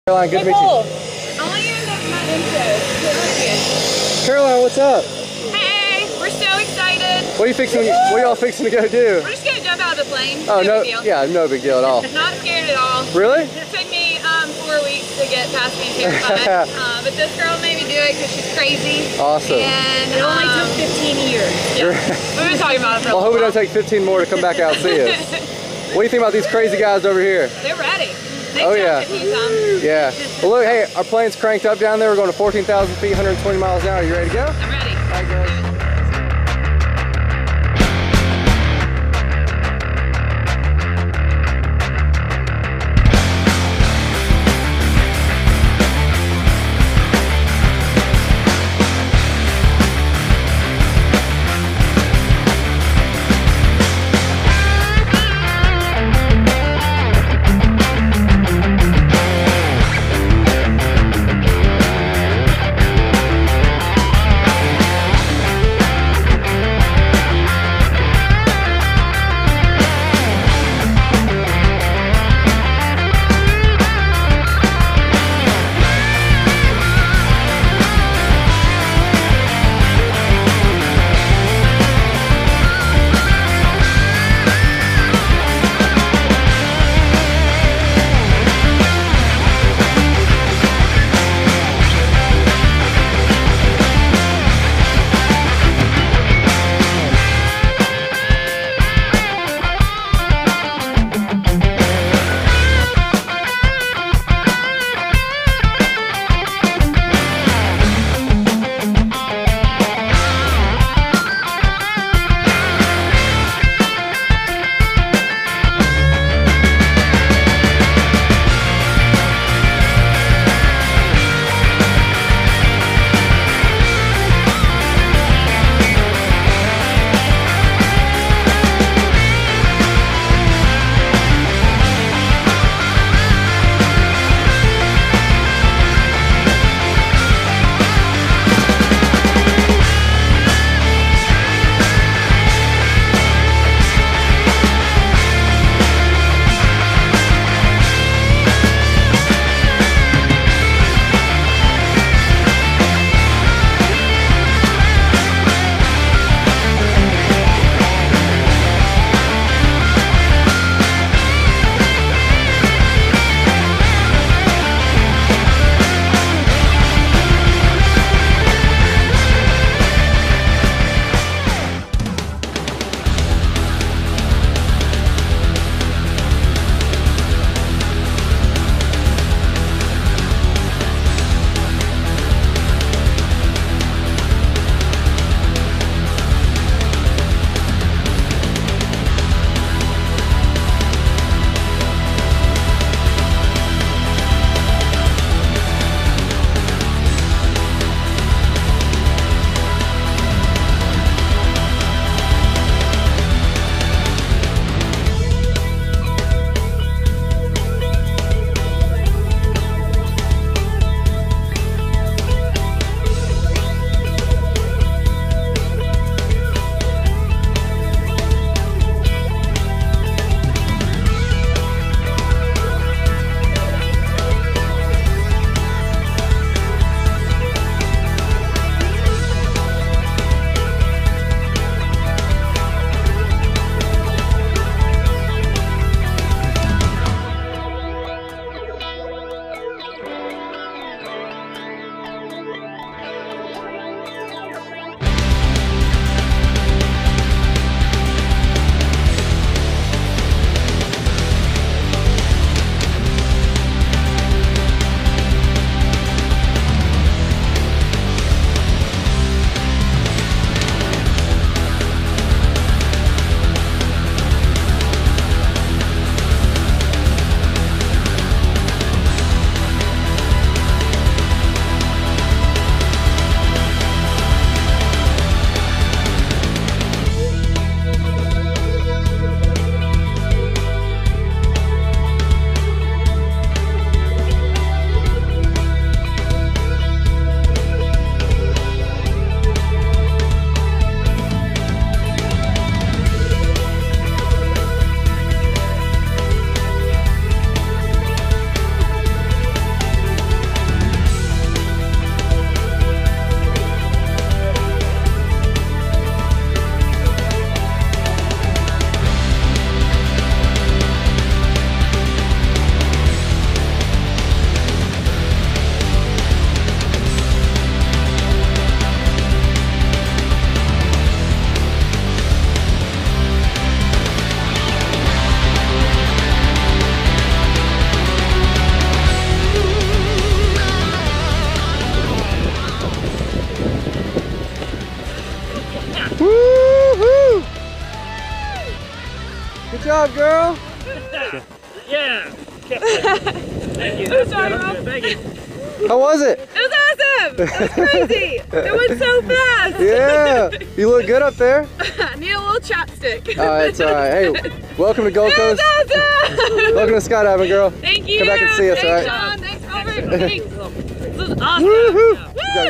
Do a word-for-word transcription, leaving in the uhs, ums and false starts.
Caroline, good to meet you. I want you to know my intro. Caroline, what's up? Hey, we're so excited. What are you fixing? What are y'all fixing to go do? We're just gonna jump out of the plane. Oh no, big deal. yeah, no big deal at all. Not scared at all. Really? It took me um, four weeks to get past being terrified, uh, but this girl made me do it because she's crazy. Awesome. And It only um, took fifteen years. Yeah. We've been talking about it for Well, I a hope it while. doesn't take fifteen more to come back out and see us. What do you think about these crazy guys over here? They're ready. They Oh, jumped yeah. a few times. Yeah. Well, look, hey, our plane's cranked up down there. We're going to fourteen thousand feet, one hundred twenty miles an hour. You ready to go? I'm ready. All right, girls. job, girl. Yeah. Thank you. That's Sorry, good. Mom. I'm good. Thank you. How was it? It was awesome. It was crazy. It went so fast. Yeah. You look good up there. I need a little chopstick. All right, it's all right. Hey, welcome to Gold It was Coast. awesome. Welcome to skydiving, girl. Thank you. Come back and see us, Thanks, all right? Sean. Thanks, Robert. Thanks. This was awesome. Woohoo. Good job,